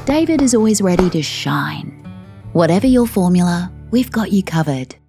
David is always ready to shine. Whatever your formula, we've got you covered.